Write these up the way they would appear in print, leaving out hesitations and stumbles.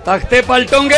तख्ते पलटोगे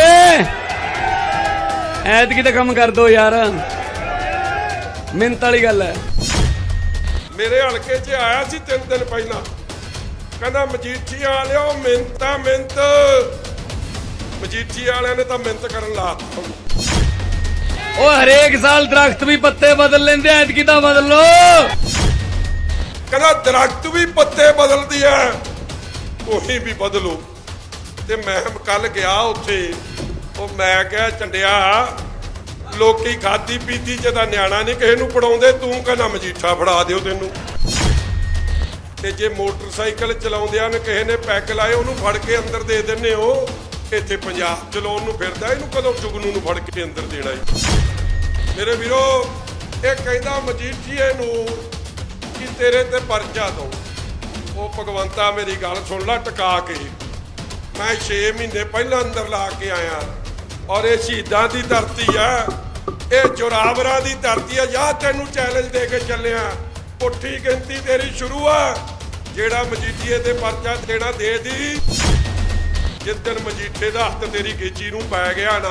ऐतकी तो कम कर दो यार, मिन्नत वाली गल है। मेरे हल्के च आया सी 3 दिन पहला, कहना मजीठिया वाले मिन्नत मजीठी वाले ने तो मिन्नत करन लाता। ओ हरेक साल दरख्त भी पत्ते बदल लेंदे, ऐतकी तो बदल लो। कहना दरख्त भी पत्ते बदल दिया, तुसीं भी बदलो। ते मैं कल गया उत्थे, मैं क्या चंडिया लोकी खादी पीती जदा न्याणा नहीं किसी नूं पढ़ाउंदे, तूं कहना मजीठा फड़ा दिओ तैनूं। ते जे मोटरसाइकिल चलाउंदिआं ने किसी ने पैग लाए उहनूं फड़ के अंदर दे दिंदे हो। इत्थे पंजाब चलाउण नूं फिरदा, इहनूं कदों जुगनू नूं फड़ के अंदर देना है। मेरे वीरो ये कहंदा मजीठीए नूं कि तेरे ते परचा दो। वो भगवंता मेरी गल सुन ला टका के, मैं 6 महीने पहला अंदर ला के आया। और ये शहीदां दी धरती है, ये जोरावरां दी धरती है। या तैनूं चैलेंज दे के चलिया, पुट्ठी गिनती तेरी शुरू है। जेड़ा मजीठीए ते परचा देना दे दी, जिस दिन मजीठे दा हत्थ तेरी गेची नूं पै गया ना,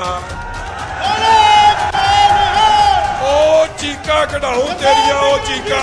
ओ चीका कढाऊं तेरिया, ओ चीका।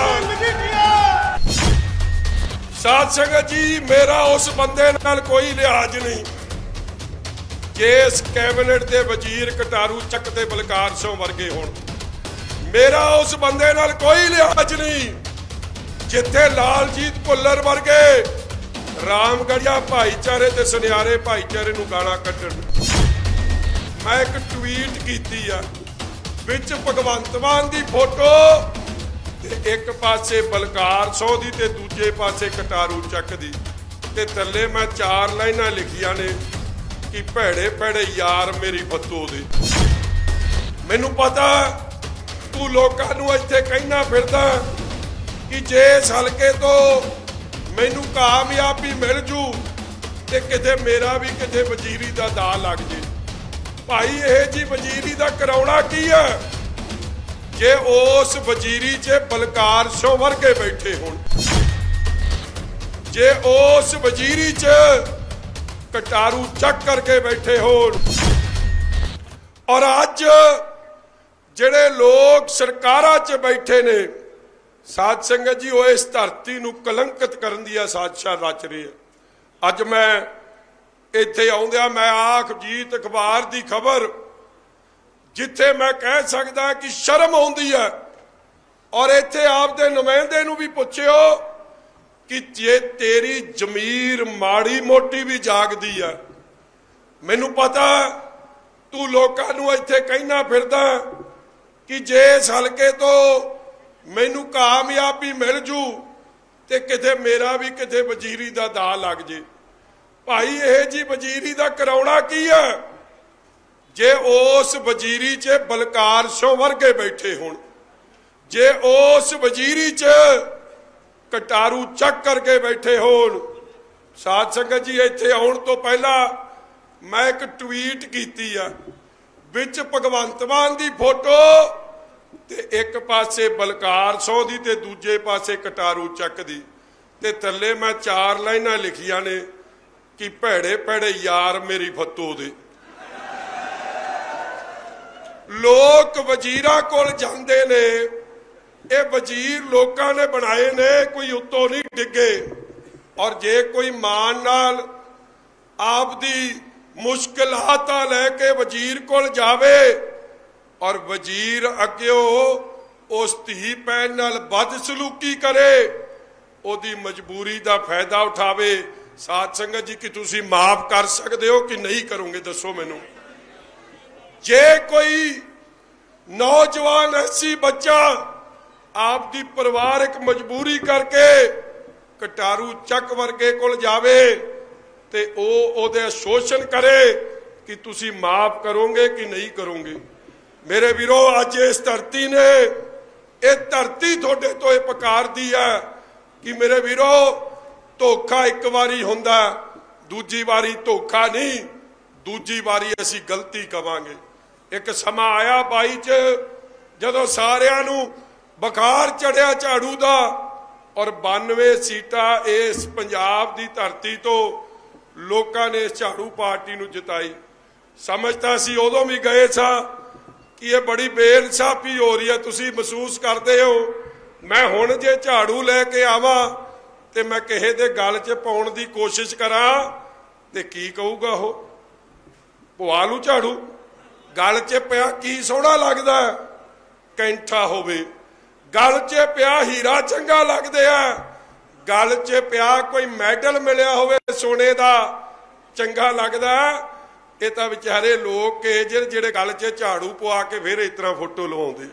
साध संगत जी, मेरा उस बंदे नाल कोई लिहाज नहीं जिस कैबिनेट के वजीर कटारू चक ते बलकार सिंह वर्गे होण। मेरा उस बंदे नाल कोई लिहाज नहीं जिथे लालजीत भुल्लर वर्गे रामगढ़िया भाईचारे ते सुनियारे भाईचारे नूं गाना कड्ढण। मैं एक ट्वीट कीती आ, विच भगवंत मान दी फोटो, एक पासे बलकार सिंह दी ते दूजे पासे कटारू चक दी, ते थल्ले मैं 4 लाइनां लिखियां ने कि भैड़े भैड़े यार मेरी फत्तो दे। मैनू पता तू लोकां नूं इत्थे कहना फिरदा कि जे इस हलके तो मैनू कामयाबी मिल जू ते किते मेरा भी किते वजीरी दा दा लग जे। भाई ये जी वजीरी दा कराउणा की है जे उस वजीरी च बलकार सिंह वर्गे बैठे होण, जे उस वजीरी च कटारू चक करके बैठे होण। और अज जिहड़े लोग सरकारां च बैठे ने, साध संगत जी, वो इस धरती नूं कलंकित करन दी साजिशां रच रहे हैं। अज मैं इत्थे आउंदिया मैं अजीत अखबार दी खबर जिथे मैं कह सकदा कि शर्म आउंदी है, और इत्थे आपदे नुमाइंदे नूं भी पुछिओ कि जे तेरी जमीर माड़ी मोटी भी जागदी है। मैनू पता तू लोकां नूं इत्थे कहना फिरदा कि जे इस हलके तो मैनू कामयाबी मिल जू ते किते मेरा भी किते वजीरी दा दा लग जे। भाई ये जी वजीरी दा कराउणा की है जे उस वजीरी च बलकार सिंह वर्गे बैठे होण, जे उस वजीरी च कटारू चक करके बैठे होण। साध संगत जी, इत्थे आउण तो पहला मैं एक ट्वीट कीती आ, विच भगवंत मान दी फोटो ते एक पासे बलकार सिंह दी ते दूजे पासे कटारू चक दी, ते थल्ले मैं 4 लाइनां लिखियां ने कि भैड़े भैड़े यार मेरी फत्तो दे। लोग वजीरां कोल जांदे ने, ये वजीर लोकां ने बनाए ने, कोई उत्तों नहीं डिगे। और जे कोई मान नाल आपदी मुश्किलातां लैके वजीर कोल जावे और वजीर अग्गेओ उस धी भैन नाल बदसलूकी करे, ओदी मजबूरी दा फायदा उठावे। साध संगत जी, कि तुसी माफ कर सकदे हो कि नहीं करोगे? दसो मैनू। जे कोई नौजवान ऐसी बच्चा आपदी परिवारक मजबूरी करके कटारू चक वर्गे कोल जावे ते ओदे शोषण करे, कि तुसी माफ करोगे कि नहीं करोगे? मेरे वीरो, अज इस धरती ने, ये धरती थोड़े तो ये पकार दी है कि मेरे वीरो, धोखा एक बारी हुंदा, दूजी बारी धोखा नहीं, दूजी बारी असी गलती कवांगे। एक समा आया 22 च जदों सारियां नूं बुखार चढ़िया झाड़ू दा, और 92 सीटां इस पंजाब दी धरती तो ਲੋਕਾਂ ਨੇ ਇਸ ਝਾੜੂ ਪਾਰਟੀ ਨੂੰ ਜਿਤਾਈ। ਸਮਝਦਾ ਸੀ ਉਦੋਂ ਵੀ ਗਏ ਸਾਂ ਕਿ ਇਹ ਬੜੀ ਬੇਇਨਸਾਫੀ ਹੋ ਰਹੀ ਹੈ, ਤੁਸੀਂ ਮਹਿਸੂਸ ਕਰਦੇ ਹੋ। ਮੈਂ ਹੁਣ ਜੇ ਝਾੜੂ ਲੈ ਕੇ ਆਵਾਂ ਤੇ ਮੈਂ ਕਿਸੇ ਦੇ ਗਲ 'ਚ ਪਾਉਣ ਦੀ ਕੋਸ਼ਿਸ਼ ਕਰਾਂ ਤੇ ਕੀ ਕਹੂਗਾ ਉਹ, ਪਵਾ ਲੂ ਝਾੜੂ, ਗਲ 'ਚ ਪਿਆ ਕੀ ਸੋਹਣਾ ਲੱਗਦਾ, ਕੈਂਠਾ ਹੋਵੇ, ਗਲ 'ਚ ਪਿਆ ਹੀਰਾ ਚੰਗਾ ਲੱਗਦੇ ਆ, ਗਲ 'ਚ ਪਿਆ ਕੋਈ ਮੈਡਲ ਮਿਲਿਆ ਹੋਵੇ ਸੋਨੇ ਦਾ ਚੰਗਾ ਲੱਗਦਾ। ਇਹ ਤਾਂ ਵਿਚਾਰੇ ਲੋਕ ਜਿਹੜੇ ਗਲ 'ਚ ਝਾੜੂ ਪਵਾ ਕੇ ਫਿਰ ਇਸ ਤਰ੍ਹਾਂ ਫੋਟੋ ਲਵਾਉਂਦੇ।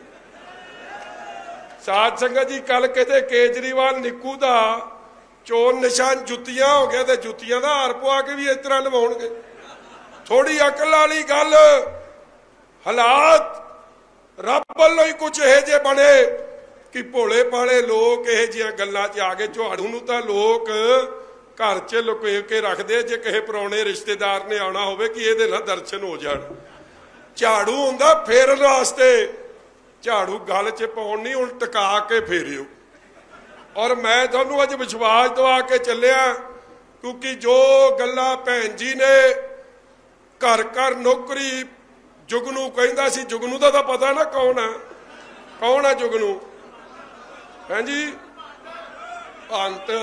ਸਾਧ ਸੰਗਤ ਜੀ, ਕੱਲ ਕਿਤੇ ਕੇਜਰੀਵਾਲ ਨਿੱਕੂ ਦਾ ਚੋਣ ਨਿਸ਼ਾਨ ਜੁੱਤੀਆਂ ਹੋ ਗਿਆ ਤੇ ਜੁੱਤੀਆਂ ਦਾ ਹਾਰ ਪਵਾ ਕੇ ਵੀ ਇਸ ਤਰ੍ਹਾਂ ਲਵਾਉਣਗੇ। ਥੋੜੀ ਅਕਲ ਵਾਲੀ ਗੱਲ। ਹਾਲਾਤ ਰੱਬ ਵੱਲੋਂ ਹੀ ਕੁਝ ਇਹੋ ਜਿਹੇ ਬਣੇ ਕਿ ਭੋਲੇ ਭਾਲੇ ਲੋਕ ਇਹੋ ਜਿਹੀਆਂ ਗੱਲਾਂ 'ਚ ਆ ਗਏ। ਝਾੜੂ ਨੂੰ ਤਾਂ ਲੋਕ ਘਰ 'ਚ ਲੁਕੇ ਕੇ ਰੱਖਦੇ, ਜੇ ਕਿਸੇ ਪੁਰਾਣੇ ਰਿਸ਼ਤੇਦਾਰ ਨੇ ਆਉਣਾ ਹੋਵੇ ਕਿ ਇਹਦੇ ਨਾਲ ਦਰਸ਼ਨ ਹੋ ਜਾਣ। ਝਾੜੂ ਹੁੰਦਾ ਫੇਰਨ ਵਾਸਤੇ, ਝਾੜੂ ਗਲ 'ਚ ਪਾਉਣ ਨਹੀਂ, ਹੁਣ ਟਿਕਾ ਕੇ ਫੇਰਿਓ। ਔਰ ਮੈਂ ਤੁਹਾਨੂੰ ਅੱਜ ਵਿਸ਼ਵਾਸ ਦਵਾ ਕੇ ਚੱਲਿਆ, ਕਿਉਂਕਿ ਜੋ ਗੱਲਾਂ ਭੈਣ ਜੀ ਨੇ ਘਰ ਘਰ ਨੌਕਰੀ ਜੁਗਨੂ ਕਹਿੰਦਾ ਸੀ, ਜੁਗਨੂ ਦਾ ਤਾਂ ਪਤਾ ਨਾ ਕੌਣ ਹੈ ਜੁਗਨੂ, ਹਾਂਜੀ ਭਗਵੰਤ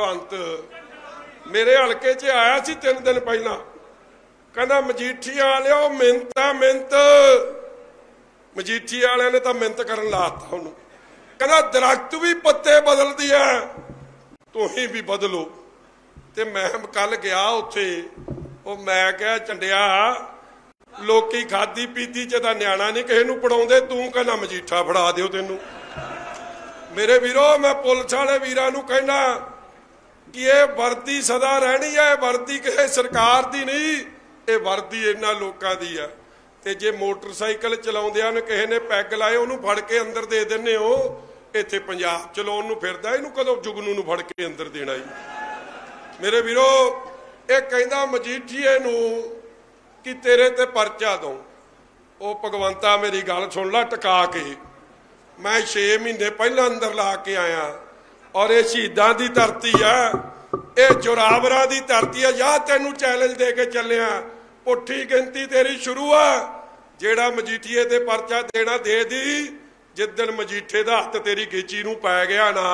ਮੇਰੇ ਹਲਕੇ 'ਚ ਆਇਆ ਸੀ 3 ਦਿਨ ਪਹਿਲਾਂ, ਕਹਿੰਦਾ ਮਜੀਠੀਆ ਵਾਲਿਓ ਮਿਹਨਤ। ਮਜੀਠੀਆ ਵਾਲਿਆਂ ਨੇ ਤਾਂ ਮਿਹਨਤ ਕਰਨ ਲਾਤਾ ਉਹਨੂੰ, ਕਹਿੰਦਾ ਦਰਖਤ ਵੀ ਪੱਤੇ ਬਦਲਦੀ ਹੈ, ਤੁਸੀਂ ਵੀ ਬਦਲੋ। ਤੇ ਮੈਂ ਕੱਲ ਗਿਆ ਉੱਥੇ, ਉਹ ਮੈਂ ਕਿਹਾ ਝੰਡਿਆ ਲੋਕੀ ਖਾਦੀ ਪੀਤੀ 'ਚ ਤਾਂ ਨਿਆਣਾ ਨਹੀਂ ਕਿਸੇ ਨੂੰ ਪੜਾਉਂਦੇ, ਤੂੰ ਕਹਿੰਦਾ ਮਜੀਠਾ ਫੜਾ ਦਿਓ ਤੈਨੂੰ। ਮੇਰੇ ਵੀਰੋ, ਮੈਂ ਪੁਲਿਸ ਵਾਲੇ ਵੀਰਾਂ ਨੂੰ ਕਹਿਣਾ ਕਿ ਇਹ ਵਰਦੀ ਸਦਾ ਰਹਿਣੀ ਹੈ, ਇਹ ਵਰਦੀ ਕਿਸੇ ਸਰਕਾਰ ਦੀ ਨਹੀਂ, ਇਹ ਵਰਦੀ ਇਹਨਾਂ ਲੋਕਾਂ ਦੀ ਆ। ਤੇ ਜੇ ਮੋਟਰਸਾਈਕਲ ਚਲਾਉਂਦਿਆਂ ਨੇ ਕਿਸੇ ਨੇ ਪੈਗ ਲਾਏ, ਉਹਨੂੰ ਫੜ ਕੇ ਅੰਦਰ ਦੇ ਦਿੰਦੇ ਹੋ। ਇੱਥੇ ਪੰਜਾਬ ਚਲਾਉਣ ਨੂੰ ਫਿਰਦਾ, ਇਹਨੂੰ ਕਦੋਂ ਜੁਗਨੂ ਨੂੰ ਫੜ ਕੇ ਅੰਦਰ ਦੇਣਾ ਜੀ। ਮੇਰੇ ਵੀਰੋ, ਇਹ ਕਹਿੰਦਾ ਮਜੀਠੀਏ ਨੂੰ ਕਿ ਤੇਰੇ ਤੇ ਪਰਚਾ ਦਊ। ਉਹ ਭਗਵੰਤਾ ਮੇਰੀ ਗੱਲ ਸੁਣ ਲੈ ਟਿਕਾ ਕੇ, ਮੈਂ 6 ਮਹੀਨੇ ਪਹਿਲਾਂ ਅੰਦਰ ਲਾ ਕੇ ਆਇਆ। ਔਰ ਇਹ ਸ਼ਹੀਦਾਂ ਦੀ ਧਰਤੀ ਆ, ਇਹ ਜੋਰਾਵਰਾਂ ਦੀ ਧਰਤੀ ਆ। ਜਾਂ ਤੈਨੂੰ ਚੈਲੰਜ ਦੇ ਕੇ ਚੱਲਿਆ, ਪੁੱਠੀ ਗਿਣਤੀ ਤੇਰੀ ਸ਼ੁਰੂ ਆ। ਜਿਹੜਾ ਮਜੀਠੀਏ ਤੇ ਪਰਚਾ ਦੇਣਾ ਦੇ ਦੀ, ਜਿੱਦਣ ਮਜੀਠੇ ਦਾ ਹੱਥ ਤੇਰੀ ਗੇਚੀ ਨੂੰ ਪੈ ਗਿਆ ਨਾ,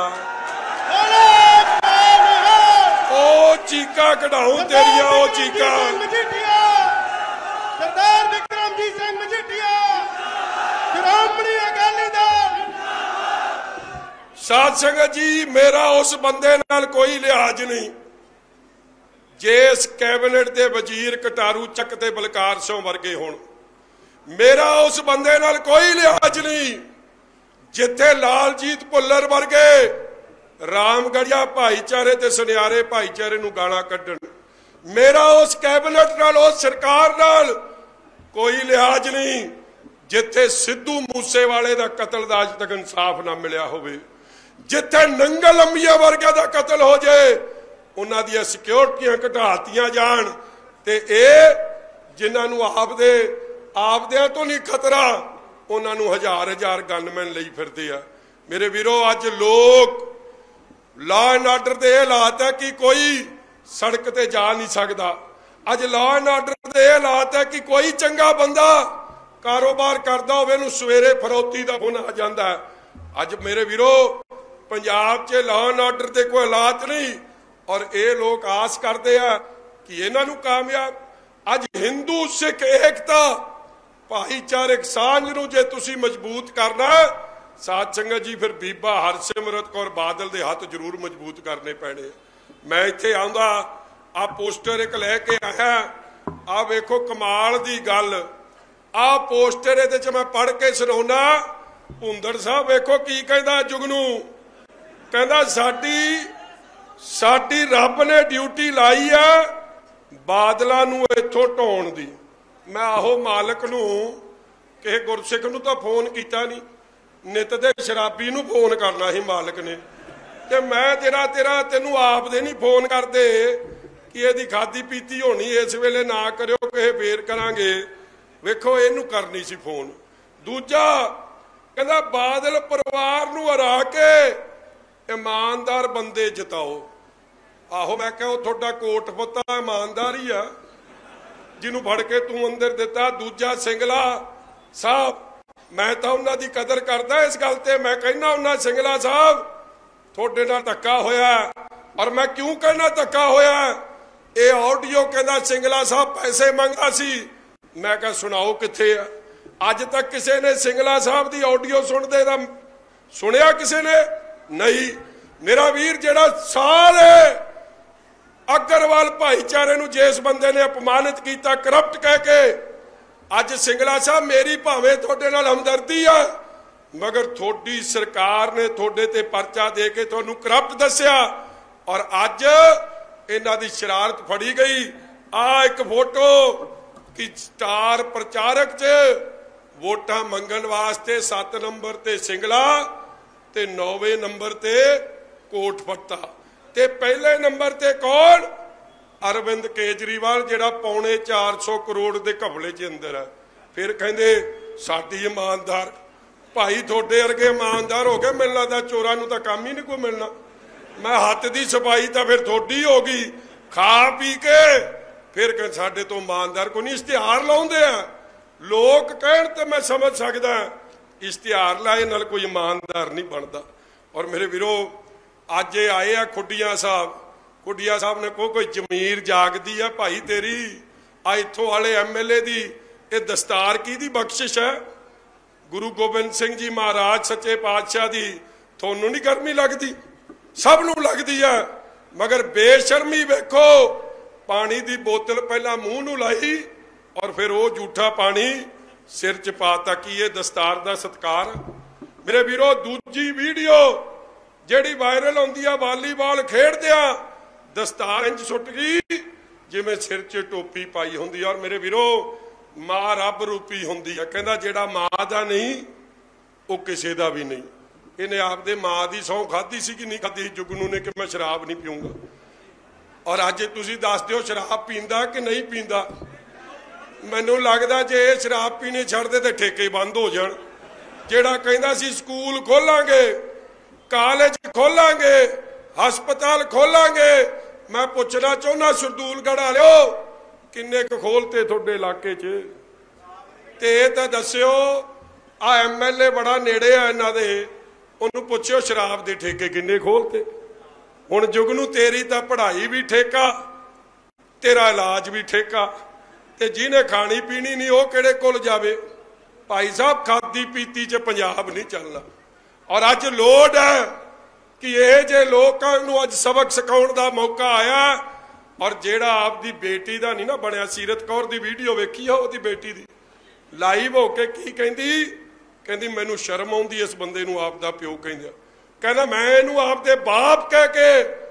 ਉਹ ਚੀਕਾਂ ਕਢਾਉ ਤੇਰੀਆਂ, ਉਹ ਚੀਕਾਂ। ਸਰਦਾਰ ਵਿਕਰਮਜੀਤ ਸਿੰਘ ਮਜੀਠੀਆ, ਸ਼੍ਰੋਮਣੀ ਅਕਾਲੀ ਦਲ। ਸਾਧ ਸੰਗਤ ਜੀ, ਮੇਰਾ ਉਸ ਬੰਦੇ ਨਾਲ ਕੋਈ ਲਿਹਾਜ਼ ਨਹੀਂ। ਜੇ ਇਸ ਕੈਬਨਿਟ ਦੇ ਵਜ਼ੀਰ ਕਟਾਰੂ ਚੱਕ ਤੇ ਬਲਕਾਰ ਸਿੰਘ ਵਰਗੇ ਹੋਣ, ਮੇਰਾ ਉਸ ਬੰਦੇ ਨਾਲ ਕੋਈ ਲਿਹਾਜ਼ ਨਹੀਂ। ਜਿੱਥੇ ਲਾਲਜੀਤ ਭੁੱਲਰ ਵਰਗੇ ਰਾਮਗੜੀਆ ਭਾਈਚਾਰੇ ਤੇ ਸੁਨਿਆਰੇ ਭਾਈਚਾਰੇ ਨੂੰ ਗਾਲਾਂ ਕੱਢਣ, ਮੇਰਾ ਉਸ ਕੈਬਨਿਟ ਨਾਲ, ਉਸ ਸਰਕਾਰ ਨਾਲ ਕੋਈ ਲਿਹਾਜ਼ ਨਹੀਂ। ਜਿੱਥੇ ਸਿੱਧੂ ਮੂਸੇਵਾਲੇ ਦਾ ਕਤਲ ਦਾ ਅੱਜ ਤੱਕ ਇਨਸਾਫ ਨਾ ਮਿਲਿਆ ਹੋਵੇ, ਜਿੱਥੇ ਨੰਗਲ ਅੰਬੀਆ ਵਰਗਾ ਦਾ ਕਤਲ ਹੋ ਜਾਏ, ਉਹਨਾਂ ਦੀਆਂ ਸਿਕਿਉਰਟੀਆਂ ਘਟਾਤੀਆਂ ਜਾਣ, ਤੇ ਇਹ ਜਿਨ੍ਹਾਂ ਨੂੰ ਆਪਦਿਆਂ ਤੋਂ ਨਹੀਂ ਖਤਰਾ, ਉਹਨਾਂ ਨੂੰ ਹਜ਼ਾਰ ਗਨਮੈਨ ਲਈ ਫਿਰਦੇ ਆ। ਮੇਰੇ ਵੀਰੋ, ਅੱਜ ਲੋਕ ਲਾਅ ਐਂਡ ਆਰਡਰ ਦੇ ਹਾਲਾਤ ਹੈ ਕਿ ਕੋਈ ਸੜਕ ਤੇ ਜਾ ਨਹੀਂ ਸਕਦਾ। ਅੱਜ ਲਾਅ ਐਂਡ ਆਰਡਰ ਦੇ ਹਾਲਾਤ ਹੈ ਕਿ ਕੋਈ ਚੰਗਾ ਬੰਦਾ ਕਾਰੋਬਾਰ ਕਰਦਾ ਹੋਵੇ ਨੂੰ ਸਵੇਰੇ ਫਰੋਤੀ ਦਾ ਫੋਨ ਆ ਜਾਂਦਾ। ਅੱਜ ਮੇਰੇ ਵੀਰੋ, ਪੰਜਾਬ 'ਚ ਲਾਅ ਐਂਡ ਆਰਡਰ ਦੇ ਕੋਈ ਹਾਲਾਤ ਨਹੀਂ, ਔਰ ਇਹ ਲੋਕ ਆਸ ਕਰਦੇ ਆ ਕਿ ਇਹਨਾਂ ਨੂੰ ਕਾਮਯਾਬ। ਅੱਜ ਹਿੰਦੂ ਸਿੱਖ ਏਕਤਾ ਭਾਈਚਾਰਕ ਸਾਂਝ ਨੂੰ ਜੇ ਤੁਸੀਂ ਮਜ਼ਬੂਤ ਕਰਨਾ, ਸਾਧ ਸੰਗਤ ਜੀ, ਫਿਰ ਬੀਬਾ ਹਰਸਿਮਰਤ ਕੌਰ ਬਾਦਲ ਦੇ ਹੱਥ ਜ਼ਰੂਰ ਮਜ਼ਬੂਤ ਕਰਨੇ ਪੈਣੇ। ਮੈਂ ਇੱਥੇ ਆਉਂਦਾ, ਆ ਪੋਸਟਰ ਇੱਕ ਲੈ ਕੇ ਆਇਆ, ਆ ਵੇਖੋ ਕਮਾਲ ਦੀ ਗੱਲ। ਆ ਪੋਸਟਰ ਇਹਦੇ 'ਚ ਮੈਂ ਪੜ੍ਹ ਕੇ ਸੁਣਾਉਣਾ। ਭੁੰਦੜ ਸਾਹਿਬ ਵੇਖੋ ਕੀ ਕਹਿੰਦਾ ਜੁਗਨੂ, ਕਹਿੰਦਾ ਸਾਡੀ ਰੱਬ ਨੇ ਡਿਊਟੀ ਲਾਈ ਆ ਬਾਦਲਾਂ ਨੂੰ ਇੱਥੋਂ ਢਾਉਣ ਦੀ। ਮੈਂ ਆਹੋ ਮਾਲਕ ਨੂੰ, ਕਿਸੇ ਗੁਰਸਿੱਖ ਨੂੰ ਤਾਂ ਫੋਨ ਕੀਤਾ ਨਹੀਂ, ਨਿਤ ਦੇ ਸ਼ਰਾਬੀ ਨੂੰ ਫੋਨ ਕਰਨਾ ਸੀ ਮਾਲਕ ਨੇ। ਤੇ ਮੈਂ ਤੈਨੂੰ ਆਪ ਦੇ ਨਹੀਂ ਫੋਨ ਕਰਦੇ ਕਿ ਇਹਦੀ ਖਾਦੀ ਪੀਤੀ ਹੋਣੀ, ਇਸ ਵੇਲੇ ਨਾ ਕਰਿਓ, ਕਿਸੇ ਫੇਰ ਕਰਾਂਗੇ। ਵੇਖੋ ਇਹਨੂੰ ਕਰਨੀ ਸੀ ਫੋਨ। ਦੂਜਾ ਕਹਿੰਦਾ ਬਾਦਲ ਪਰਿਵਾਰ ਨੂੰ ਹਰਾ ਕੇ ਇਮਾਨਦਾਰ ਬੰਦੇ ਜਿਤਾਓ। आहो मैं क्या थोड़ा कोट पुत्ता ईमानदार ही आ जिन्हों फड़ के तू अंदर दिता। दूजा सिंगला साहब मैं तो उन्हां दी कदर करदा, इस गल ते मैं कहना उन्हां सिंगला साहब थोड़े नाल धक्का होया। और मैं क्यों कहना धक्का होया, ये ऑडियो कहना सिंगला साहब पैसे मंगदा सी। मैं कहा सुनाओ किथे आ? अज तक किसी ने सिंगला साहब की ऑडियो सुनते दा सुनिया किसी ने नहीं। मेरा वीर जिहड़ा सारे अग्रवाल भाईचारे नूं जिस बंदे ने अपमानित किया करप्ट कह के, अज सिंगला साहब मेरी भावें तुहाडे नाल हमदर्दी है, मगर थोड़ी सरकार ने थोड़े ते परचा दे के तुहानूं करप्ट दस्सिया। और अज इन्हां दी शरारत फड़ी गई। आ एक फोटो कि स्टार प्रचारक च वोटां मंगण वास्ते 7 नंबर ते सिंगला ते 9वें नंबर ते कोटपट्टा ते पहले नंबर ते कौन? अरविंद केजरीवाल जिहड़ा पौने 400 करोड़ के घपले च अंदर है। फिर कहंदे साडी ईमानदार भाई थोड़े वर्गे ईमानदार हो गए, मिलना लगदा चोरां नूं तां काम ही नहीं कोई मिलना। मैं हत्थ दी सफाई तां फिर थोड़ी होगी, खा पी के फिर कह साडे तो ईमानदार कोई नहीं। इश्तिहार लाउंदे आ लोग कहण ते मैं समझ सकदा, इश्तिहार लाए नाल कोई ईमानदार नहीं बनता। और मेरे वीरो अज ये आए आ खुडिया साहब ने कोई जमीर जागदी है भाई तेरी। आ इत्थों वाले MLA दी ये दस्तार की दी बख्शिश है? गुरु गोबिंद सिंह जी महाराज सच्चे पातशाह दी थोनू नहीं गर्मी लगती? सब नूं लगदी है। मगर बेशर्मी वेखो, पानी दी बोतल पहला मूँह नूं लाई और फिर वो झूठा पानी सिर च पाता। कि ये दस्तार दा सत्कार? मेरे वीरो दूजी वीडियो ਜਿਹੜੀ वायरल होंदी है, वालीबॉल खेडदिया दस्तार इंज सुट गई जिवें सिर च टोपी पाई होंदी। और मेरे वीरो मां रब रूपी होंदी है। कहंदा जेड़ा मां दा नहीं वो किसी दा भी नहीं। इन्हें आपदे मां दी सौं खाधी सी कि नहीं खाधी? जुगनू ने कि मैं शराब नहीं पीऊंगा। और अज तुसीं दस दिओ शराब पींदा कि नहीं पींदा? मैनूं लगदा जे शराब पीने छड्ड दे ते ठेके बंद हो जाण। जेड़ा कहंदा सी स्कूल खोलांगे, कालेज खोलांगे, हस्पताल खोलांगे, मैं पूछना चाहना सरदूलगढ़ वालिओ किन्ने क खोलते तुहाडे इलाके च? ते तां दस्सिओ। आ MLA बड़ा नेड़े आ इन्हां दे, उहनूं पुछिओ शराब दे ठेके किन्ने खोलते। हुण जुगनू तेरी तां पढ़ाई भी ठेका, तेरा इलाज भी ठेका, ते जिहने खाणी पीनी नहीं वो किहड़े कोल जावे? भाई साहब खादी पीती च पंजाब नहीं चलना। और अज लोड़ है कि ये जे लोगों नूं अज सबक सिखाउण दा मौका आया। और जेड़ा आपदी बेटी दा नहीं ना बनिया, सीरत कौर दी वीडियो वेखी है ओदी बेटी दी लाइव होके की कहंदी मैनूं शर्म आउंदी इस बंदे नूं आपदा प्यो कहंदा मैं इहनूं आपदे बाप कह के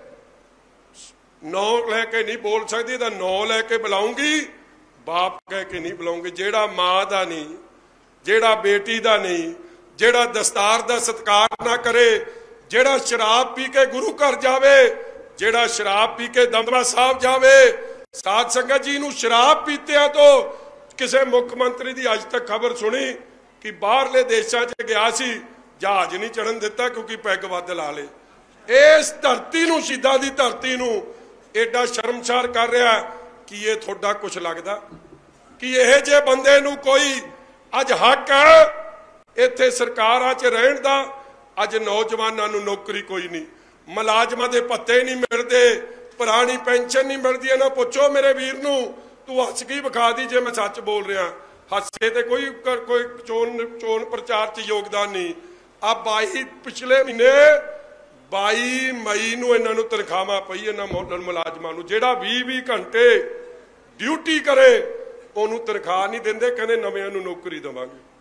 नौ लैके नहीं बोल सकदी, तां नौ लैके बुलाऊंगी, बाप कह के नहीं बुलाऊंगी। जेड़ा मां दा नहीं, जेड़ा बेटी दा नहीं, जेड़ा दस्तार दा सत्कार ना करे, जेड़ा शराब पी के गुरु घर जावे, जेड़ा शराब पी के दमदमा साहब जावे। साध संगत जी नूं शराब पीते तो किसी मुख्यमंत्री की अज तक खबर सुनी कि बाहरले देशों च गया सी, जहाज नहीं चढ़न दिता क्योंकि पैग वध ला ले। इस धरती नूं, शहीदां दी धरती नूं एडा शर्मसार कर रहा कि ये थोड़ा कुछ लगता कि यह जे बंदे नूं कोई अज हक है इत्थे सरकारां च रहण दा? अज नौजवानों नूं नौकरी कोई नहीं, मुलाजमां दे भत्ते नहीं मिलते, पुरानी पेंशन नहीं मिलती। इन्हां पुछो मेरे वीर नूं तू हस की विखा दी जे मैं सच बोल रहा। हसे ते कोई चोन प्रचार च योगदान नहीं। आ 22 पिछले महीने 22 मई नूं इन्हां नूं तनखावां पई इन्हां मुलाजमां नूं। जेड़ा 20-20 घंटे ड्यूटी करे उहनूं तनख्वाह नहीं दिंदे, कहंदे नविआं नूं नौकरी देवांगे।